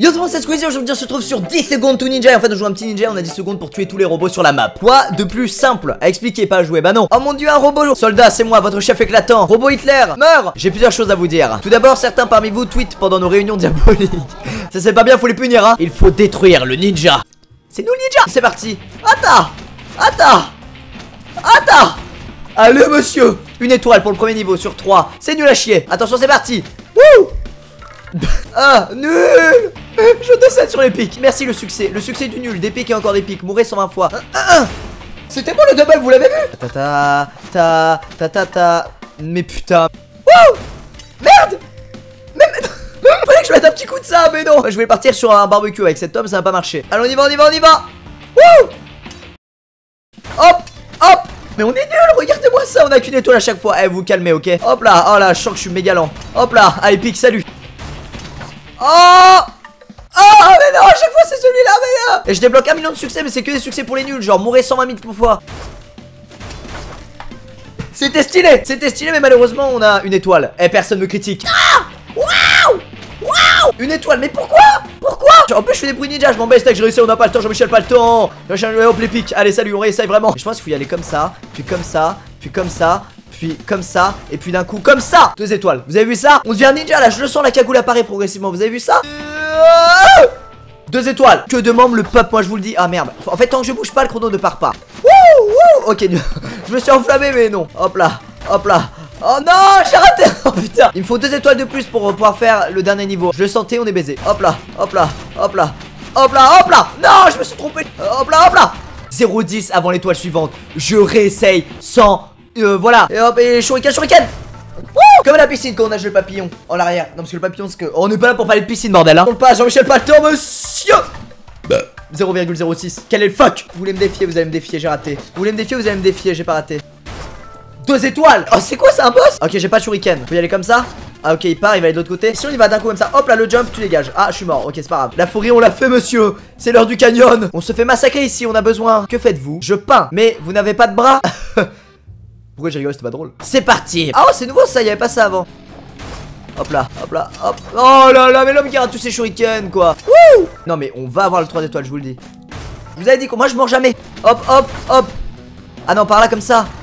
Yo tout le monde, c'est Squeezie, aujourd'hui on se retrouve sur 10 secondes to ninja. Et en fait on joue un petit ninja, on a 10 secondes pour tuer tous les robots sur la map. Quoi de plus simple à expliquer, pas à jouer? Bah non. Oh mon dieu, un robot soldat, c'est moi, votre chef éclatant. Robot Hitler, meurs. J'ai plusieurs choses à vous dire. Tout d'abord, certains parmi vous tweetent pendant nos réunions diaboliques. Ça c'est pas bien, faut les punir hein. Il faut détruire le ninja. C'est nous le ninja. C'est parti. Attends. Allez monsieur. Une étoile pour le premier niveau sur 3. C'est nul à chier. Attention, c'est parti. Wouh. Ah, nul. Je décède sur les pics. Merci le succès du nul. Des pics et encore des pics. Mourrez 120 fois. C'était bon le double, vous l'avez vu? Mais putain. Wouh. Merde. Fallait que je mette un petit coup de ça, mais non. Je voulais partir sur un barbecue avec cet homme, ça va pas marcher. Allez, on y va. Wouh. Hop. Mais on est nul, regardez-moi ça, on a qu'une étoile à chaque fois. Eh, vous calmez, ok? Hop là, oh là, je sens que je suis méga lent. Hop là, allez, pique, salut. Oh mais non, à chaque fois c'est celui-là, mais et je débloque 1 million de succès, mais c'est que des succès pour les nuls. Genre, mourir 120 000 fois. C'était stylé, mais malheureusement, on a une étoile. Et personne me critique. Ah. Waouh. Une étoile, mais pourquoi? En plus je fais des bruits ninja, je m'en baisse, j'ai réussi, on n'a pas le temps, Jean-Michel pas le temps. Hop les pics, allez salut, on réessaye vraiment. Je pense qu'il faut y aller comme ça, puis comme ça, puis comme ça, puis comme ça, et puis d'un coup comme ça. 2 étoiles, vous avez vu ça? On devient ninja là, je le sens, la cagoule apparaît progressivement, vous avez vu ça? 2 étoiles. Que demande le peuple, moi je vous le dis. Ah merde, en fait tant que je bouge pas, le chrono ne part pas. Wouh. Ok, je me suis enflammé mais non. Hop là. Oh non, j'ai raté. Oh putain. Il me faut 2 étoiles de plus pour pouvoir faire le dernier niveau. Je le sentais, on est baisé. Hop là. Non, je me suis trompé. Hop là. 0,10 avant l'étoile suivante. Je réessaye sans voilà. Et hop, et shuriken. Comme à la piscine quand on nage le papillon en l'arrière. Non, parce que le papillon, c'est que on n'est pas là pour parler de piscine, bordel hein. On passe, Jean-Michel pas le temps, monsieur. 0,06. Quel est le fuck? Vous voulez me défier, vous allez me défier, j'ai raté. Vous voulez me défier, vous allez me défier, j'ai pas raté. 2 étoiles. Oh c'est quoi, c'est un boss? Ok, j'ai pas de shuriken. Faut y aller comme ça. Ah ok, il part, il va aller de l'autre côté. Si on y va d'un coup comme ça, hop là le jump, tu dégages. Ah je suis mort, ok c'est pas grave. La forêt on l'a fait monsieur. C'est l'heure du canyon. On se fait massacrer ici, on a besoin. Que faites-vous? Je peins, mais vous n'avez pas de bras. Pourquoi j'ai rigolé, c'était pas drôle. C'est parti. Oh c'est nouveau ça, il y avait pas ça avant. Hop là. Oh là là, mais l'homme qui rate tous ses shurikens quoi. Wouh. Non mais on va avoir le 3 étoiles, je vous le dis. Vous avez dit quoi? Moi je meurs jamais. Hop. Ah non, par là comme ça.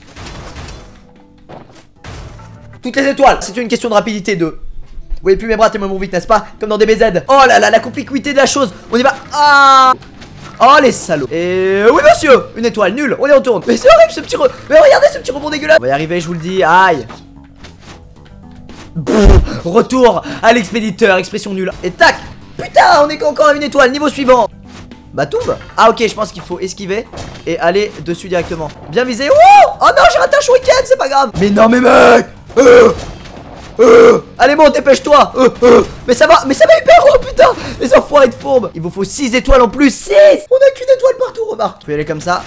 Toutes les étoiles. C'est une question de rapidité de... Vous voyez plus mes bras tellement vite, n'est-ce pas? Comme dans DBZ. Oh là là, la complicité de la chose. On y va. Ah. Oh les salauds. Et oui monsieur. Une étoile, nul. On y retourne. Mais c'est horrible ce petit mais regardez ce petit rebond dégueulasse. On va y arriver, je vous le dis. Aïe. Retour à l'expéditeur. Expression nulle. Et tac. Putain, on est encore à une étoile. Niveau suivant. Bah tombe. Ah ok, je pense qu'il faut esquiver et aller dessus directement. Bien visé. Oh non, j'ai raté un shuriken, c'est pas grave. Mais non mais mec. Allez bon, dépêche-toi. Mais ça va hyper haut, putain. Les enfoirés de fourbes. Il vous faut 6 étoiles en plus. 6. On a qu'une étoile partout, remarque. Faut y aller comme ça,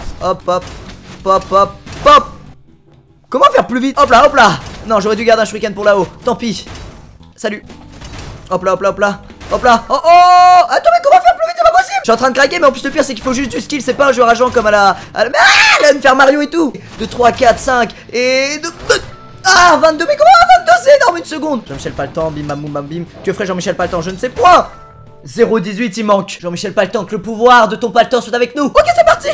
hop. Comment faire plus vite? Hop là. Non, j'aurais dû garder un shuriken pour là-haut. Tant pis. Salut. Hop là. Oh attends, mais comment faire plus vite? C'est pas possible. Je suis en train de craquer, mais en plus le pire c'est qu'il faut juste du skill. C'est pas un jeu rageant comme à la me faire Mario et tout. 2, 3, 4, 5 et 2. Ah 22, mais comment 22? C'est énorme, une seconde. Jean-Michel pas le temps, bim bam boum bam bim. Que ferait Jean-Michel pas le temps? Je ne sais point. 0,18 il manque. Jean-Michel pas le temps, que le pouvoir de ton pas le temps soit avec nous. Ok c'est parti.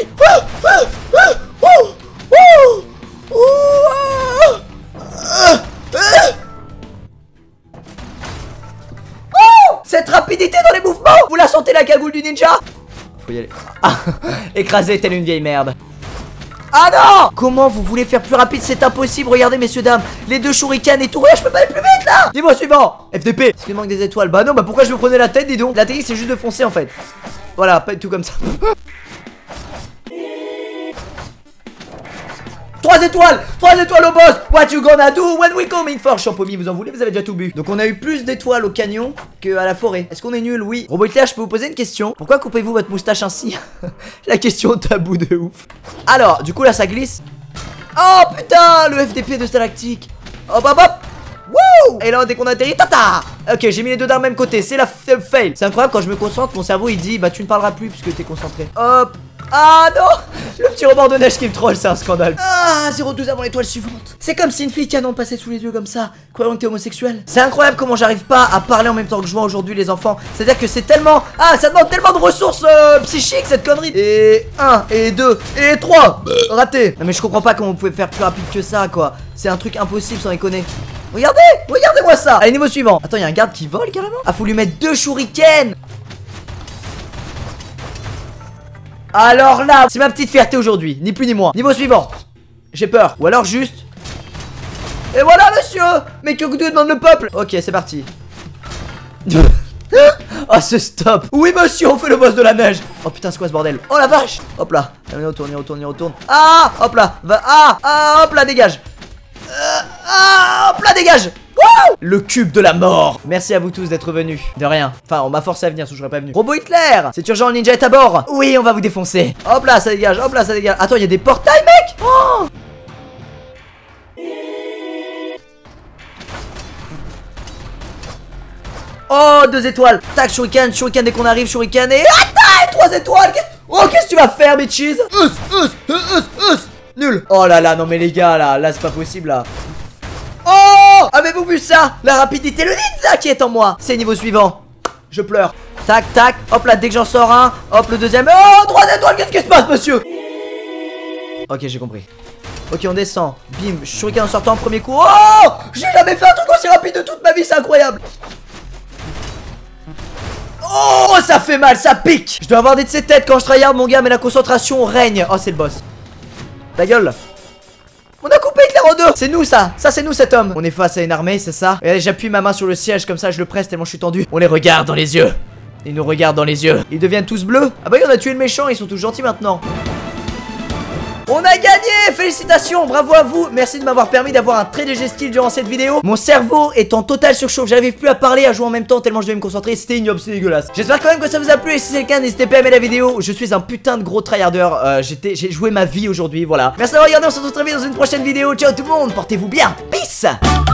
Cette rapidité dans les mouvements. Vous la sentez la cagoule du ninja? Faut y aller. Écrasé telle une vieille merde. Ah non! Comment vous voulez faire plus rapide? C'est impossible, regardez messieurs dames. Les 2 shurikens et tout, je peux pas aller plus vite là. Dis-moi suivant. FDP. Est-ce qu'il manque des étoiles? Bah non, bah pourquoi je me prenais la tête, dis donc? La technique c'est juste de foncer en fait. Voilà, pas du tout comme ça. 3 étoiles au boss. What you gonna do when we coming for? Champomy, vous en voulez? Vous avez déjà tout bu. Donc on a eu plus d'étoiles au canyon que à la forêt. Est-ce qu'on est nul? Oui. Robot Hitler, je peux vous poser une question? Pourquoi coupez-vous votre moustache ainsi? La question tabou de ouf. Alors, du coup là ça glisse. Oh putain, le FDP de Stalactique. Hop. Wouh. Et là dès qu'on atterrit, tata. Ok, j'ai mis les 2 d'un même côté. C'est la fail. C'est incroyable quand je me concentre, mon cerveau il dit bah tu ne parleras plus puisque t'es concentré. Hop. Ah non, le petit rebord de neige qui me troll, c'est un scandale. Ah, 0,12 avant l'étoile suivante. C'est comme si une fille canon passait sous les yeux comme ça, croyant que t'es homosexuel. C'est incroyable comment j'arrive pas à parler en même temps que je vois aujourd'hui les enfants. C'est-à-dire que c'est tellement... Ah, ça demande tellement de ressources psychiques cette connerie. Et 1, et 2, et 3. Raté. Non mais je comprends pas comment vous pouvez faire plus rapide que ça quoi. C'est un truc impossible sans déconner. Regardez, regardez-moi ça. Allez, niveau suivant. Attends, il y a un garde qui vole carrément. Ah, faut lui mettre 2 shurikens. Alors là, c'est ma petite fierté aujourd'hui, ni plus ni moins. Niveau suivant. J'ai peur. Ou alors juste... Et voilà monsieur. Mais que demande le peuple. Ok, c'est parti. Ah, ce stop. Oui monsieur, on fait le boss de la neige. Oh putain, c'est quoi ce bordel? Oh la vache. Hop là. Allez, on y retourne. Ah, hop là. Hop là, dégage. Hop là, dégage. Wouh, le cube de la mort. Merci à vous tous d'être venus. De rien. Enfin, on m'a forcé à venir, sinon je serais pas venu. Robot Hitler, c'est urgent, le ninja est à bord. Oui, on va vous défoncer. Hop là, ça dégage. Hop là, ça dégage. Attends, il y a des portails, mec. Oh. Oh, 2 étoiles. Tac, shuriken dès qu'on arrive, shuriken et... Attends, 3 étoiles. Qu'est-ce que tu vas faire, bitches? Nul. Oh là là, non mais les gars, là c'est pas possible, là. Oh, avez-vous vu ça? La rapidité, le ninja qui est en moi. C'est niveau suivant. Je pleure. Tac, tac. Hop là, dès que j'en sors un. Hop, le deuxième. Oh, 3 étoiles, qu'est-ce qui se passe, monsieur? Ok, j'ai compris. Ok, on descend. Bim, shuriken en sortant, premier coup. Oh, j'ai jamais fait un truc aussi rapide de toute ma vie, c'est incroyable. Oh, ça fait mal, ça pique. Je dois avoir des de ces têtes quand je tryhard, mon gars, mais la concentration règne. Oh, c'est le boss. Ta gueule. On a coupé Hitler en 2. C'est nous ça c'est nous cet homme. On est face à une armée, c'est ça? Et j'appuie ma main sur le siège, comme ça je le presse tellement je suis tendu. On les regarde dans les yeux. Ils nous regardent dans les yeux. Ils deviennent tous bleus. Ah bah oui, on a tué le méchant, ils sont tous gentils maintenant. On a gagné! Félicitations, bravo à vous. Merci de m'avoir permis d'avoir un très léger style durant cette vidéo. Mon cerveau est en total surchauffe. J'arrive plus à parler, à jouer en même temps tellement je devais me concentrer. C'était ignoble, c'était dégueulasse. J'espère quand même que ça vous a plu. Et si c'est le cas, n'hésitez pas à aimer la vidéo. Je suis un putain de gros tryharder. J'ai joué ma vie aujourd'hui, voilà. Merci d'avoir regardé, on se retrouve très vite dans une prochaine vidéo. Ciao tout le monde, portez-vous bien. Peace!